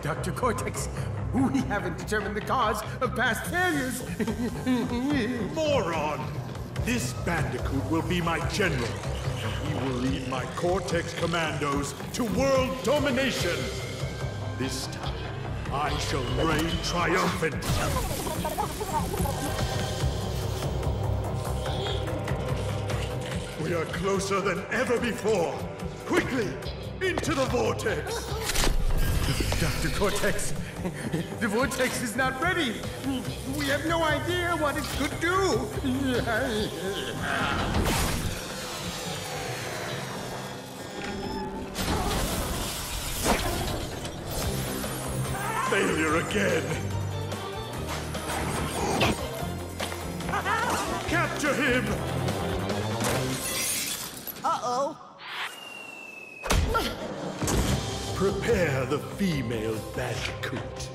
Dr. Cortex, we haven't determined the cause of past failures. Moron! This Bandicoot will be my general, and he will lead my Cortex commandos to world domination. This time, I shall reign triumphant. We are closer than ever before. Quickly, into the vortex. Dr. Cortex, the vortex is not ready. We have no idea what it could do. Failure again. Capture him! Uh-oh. Prepare the female Bandicoot.